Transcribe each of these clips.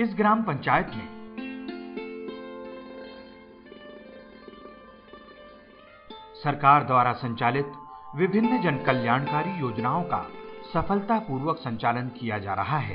इस ग्राम पंचायत में सरकार द्वारा संचालित विभिन्न जन कल्याणकारी योजनाओं का सफलतापूर्वक संचालन किया जा रहा है।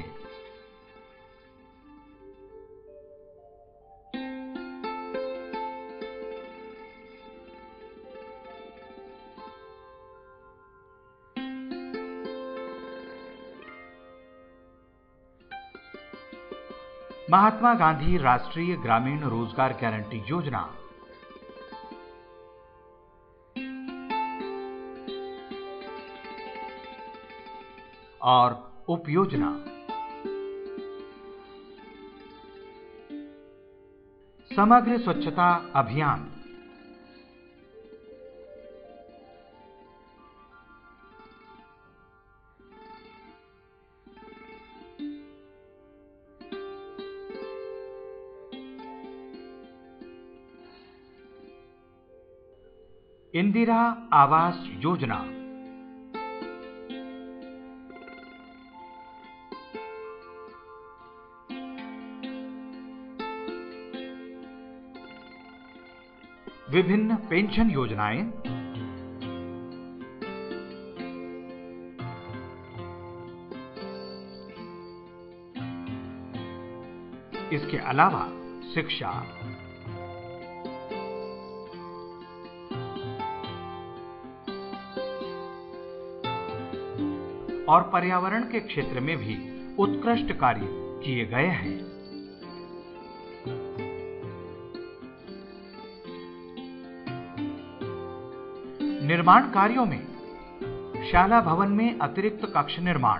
महात्मा गांधी राष्ट्रीय ग्रामीण रोजगार गारंटी योजना और उपयोजना समग्र स्वच्छता अभियान, इंदिरा आवास योजना, विभिन्न पेंशन योजनाएं, इसके अलावा शिक्षा, और पर्यावरण के क्षेत्र में भी उत्कृष्ट कार्य किए गए हैं। निर्माण कार्यों में शाला भवन में अतिरिक्त कक्ष निर्माण,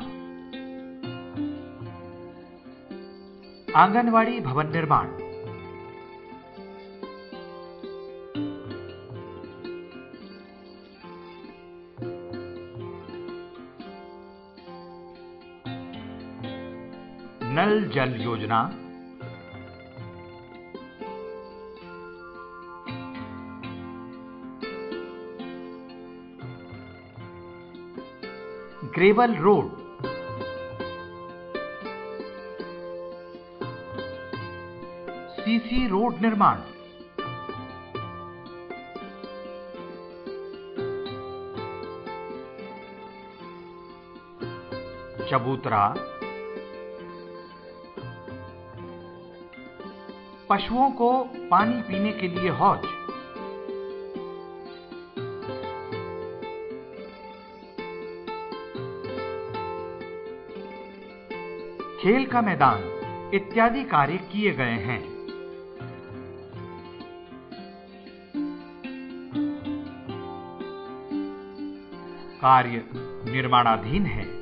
आंगनवाड़ी भवन निर्माण, नल जल योजना, ग्रेवल रोड, सीसी रोड निर्माण, चबूतरा, पशुओं को पानी पीने के लिए हौज, खेल का मैदान इत्यादि कार्य किए गए हैं। कार्य निर्माणाधीन है।